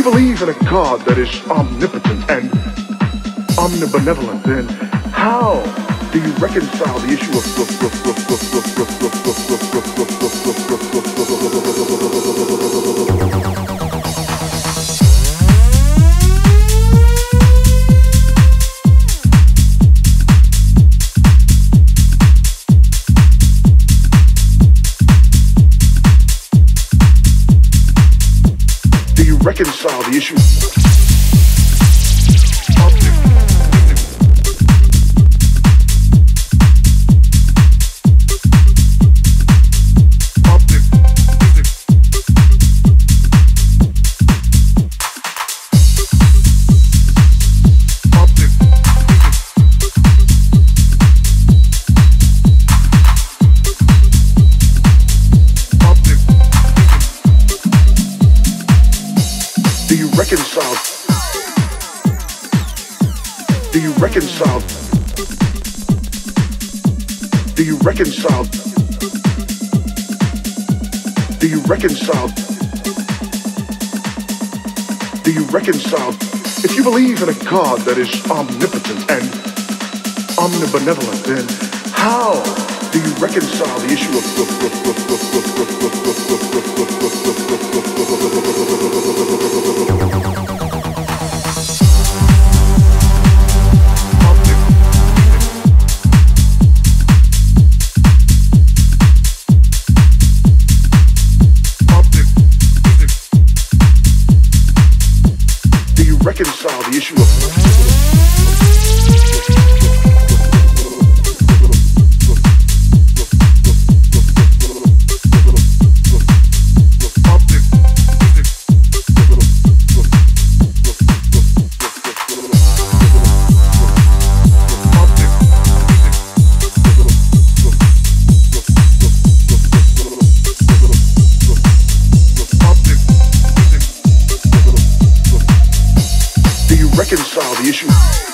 you believe in a God that is omnipotent and omnibenevolent, then how do you reconcile the issue of reconcile the issue? Do you reconcile? Do you reconcile? Do you reconcile? Do you reconcile? If you believe in a God that is omnipotent and omnibenevolent, then how do you reconcile the issue of reconcile the issue of reconcile the issue.